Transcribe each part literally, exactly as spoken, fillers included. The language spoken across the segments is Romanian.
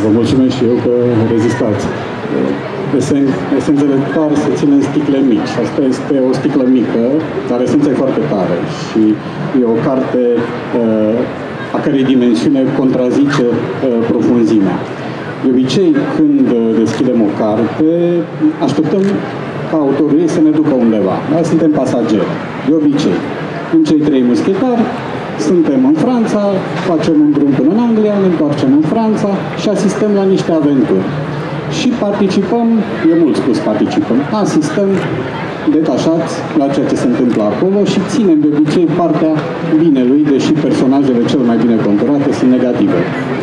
Vă mulțumesc și eu că rezistați. Esen, esențele tare se țin în sticle mici. Asta este o sticlă mică, dar esența e foarte tare. Și e o carte uh, a cărei dimensiune contrazice uh, profunzimea. De obicei, când deschidem o carte, așteptăm ca autorul ei să ne ducă undeva. Noi suntem pasageri, de obicei. În Cei Trei Muschetari, suntem în Franța, facem un drum până în Anglia, ne întoarcem în Franța și asistăm la niște aventuri. Și participăm, e mult spus participăm, asistăm detașați la ceea ce se întâmplă acolo și ținem de obicei partea binelui, deși personajele cel mai bine conturate sunt negative.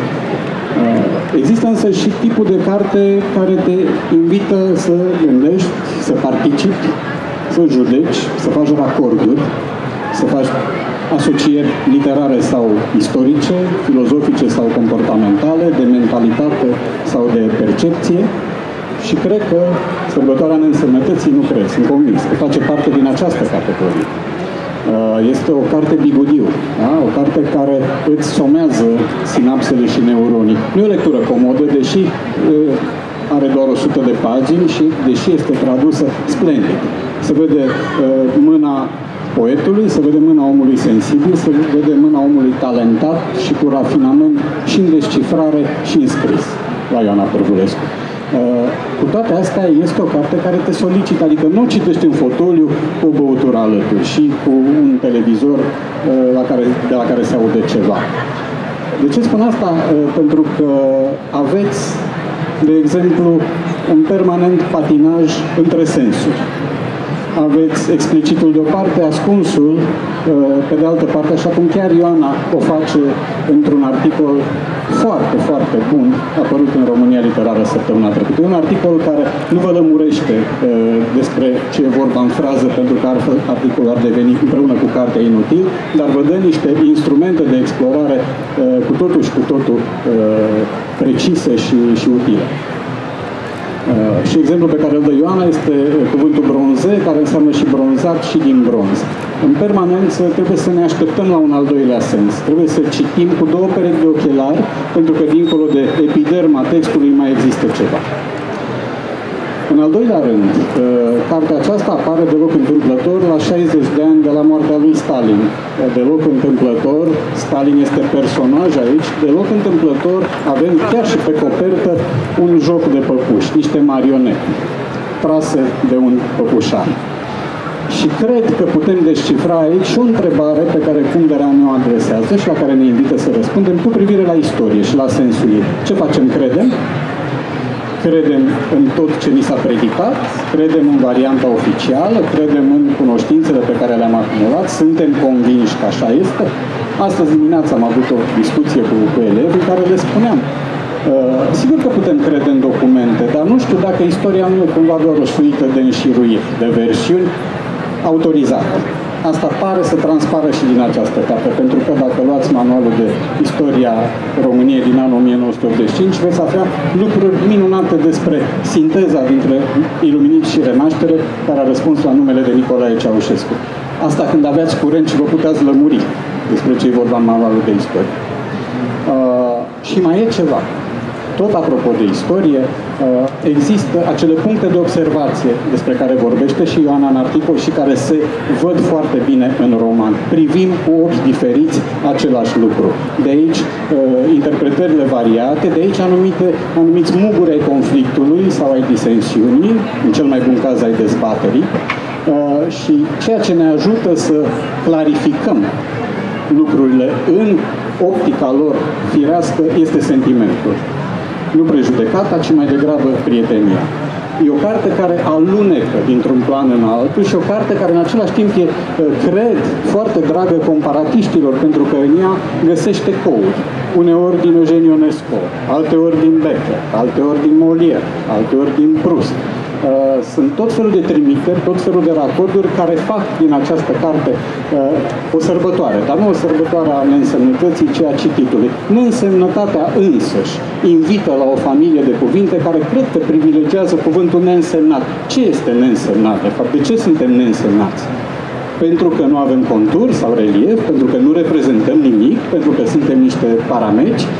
Există însă și tipul de carte care te invită să gândești, să participi, să judeci, să faci racorduri, să faci asocieri literare sau istorice, filozofice sau comportamentale, de mentalitate sau de percepție. Și cred că Sărbătoarea Neînsemnătății, nu cred, sunt convins că face parte din această categorie. Este o carte bigudiu, da? O carte care îți somează sinapsele și neuronii. Nu e o lectură comodă, deși are doar o sută de pagini și deși este tradusă splendid. Se vede mâna poetului, se vede mâna omului sensibil, se vede mâna omului talentat și cu rafinament și în descifrare și în scris, la Ioana Pârvulescu. Cu toate astea, este o carte care te solicită, adică nu citești în fotoliu cu o băutură alături și cu un televizor la care, de la care se aude ceva. De ce spun asta? Pentru că aveți, de exemplu, un permanent patinaj între sensuri. Aveți explicitul de o parte, ascunsul pe de altă parte, așa cum chiar Ioana o face într-un articol foarte, foarte bun, apărut în România Literară săptămâna trecută. Un articol care nu vă lămurește despre ce e vorba în frază, pentru că articolul ar deveni împreună cu cartea inutil, dar vă dă niște instrumente de explorare cu totul și cu totul precise și, și utile. Uh, și exemplul pe care îl dă Ioana este cuvântul bronze, care înseamnă și bronzat și din bronz. În permanență trebuie să ne așteptăm la un al doilea sens. Trebuie să citim cu două perechi de ochelari, pentru că dincolo de epiderma textului mai există ceva. În al doilea rând, uh, cartea aceasta apare deloc întâmplător la șaizeci de ani de la moartea lui Stalin. Deloc întâmplător, Stalin este personaj aici, deloc întâmplător avem chiar și pe copertă un joc de păpuși, niște marionete trase de un păpușar. Și cred că putem descifra aici și o întrebare pe care Kundera ne-o adresează și la care ne invită să răspundem cu privire la istorie și la sensul ei. Ce facem? Credem? Credem în tot ce ni s-a predicat, credem în varianta oficială, credem în cunoștințele pe care le-am acumulat, suntem convinși că așa este. Astăzi dimineața am avut o discuție cu, cu elevii care le spuneam. Uh, sigur că putem crede în documente, dar nu știu dacă istoria nu e cumva doar o suită de înșiruiri, de versiuni autorizate. Asta pare să transpară și din această carte, pentru că dacă luați manualul de istoria României din anul o mie nouă sute optzeci și cinci, veți afla lucruri minunate despre sinteza dintre Iluminit și Renaștere, care a răspuns la numele de Nicolae Ceaușescu. Asta când aveați curent și vă puteați lămuri despre ce-i vorba în manualul de istorie. Uh, și mai e ceva. Tot apropo de istorie, există acele puncte de observație despre care vorbește și Ioana în articol și care se văd foarte bine în roman. Privim cu ochi diferiți același lucru. De aici interpretările variate, de aici anumite, anumiți muguri ai conflictului sau ai disensiunii, în cel mai bun caz ai dezbaterii, și ceea ce ne ajută să clarificăm lucrurile în optica lor firească este sentimentul. Nu prejudecata, ci mai degrabă prietenia. E o carte care alunecă dintr-un plan în altul și o carte care în același timp e, cred, foarte dragă comparatiștilor, pentru că în ea găsește couri. Uneori din Eugen Ionesco, alteori din Becker, alteori din Molière, alteori din Proust. Sunt tot felul de trimiteri, tot felul de racorduri care fac din această carte uh, o sărbătoare, dar nu o sărbătoare a neînsemnătății, ci a cititului. Neînsemnătatea însăși invită la o familie de cuvinte care cred că privilegiază cuvântul neînsemnat. Ce este neînsemnat, de fapt? De ce suntem neînsemnați? Pentru că nu avem contur sau relief, pentru că nu reprezentăm nimic, pentru că suntem niște parameci,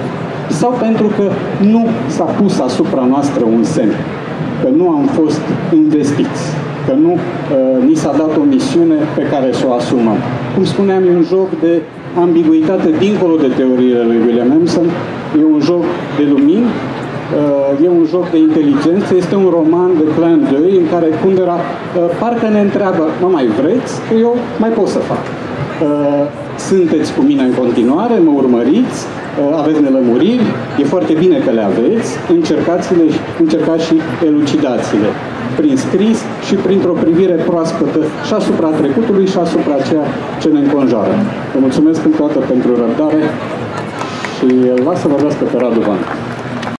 sau pentru că nu s-a pus asupra noastră un semn, că nu am fost investiți, că nu uh, ni s-a dat o misiune pe care să o asumăm. Cum spuneam, e un joc de ambiguitate dincolo de teoriile lui William Emerson, e un joc de lumini, uh, e un joc de inteligență, este un roman de clin d'œil în care Kundera uh, parcă ne întreabă, mă mai vreți? Că eu mai pot să fac. Uh, sunteți cu mine în continuare, mă urmăriți, uh, aveți nelămuriri, e foarte bine că le aveți, încercați-le, încercați și elucidați-le prin scris și printr-o privire proaspătă și asupra trecutului și asupra ceea ce ne înconjoară. Vă mulțumesc încă o dată pentru răbdare și las să vorbească pe Radu Van.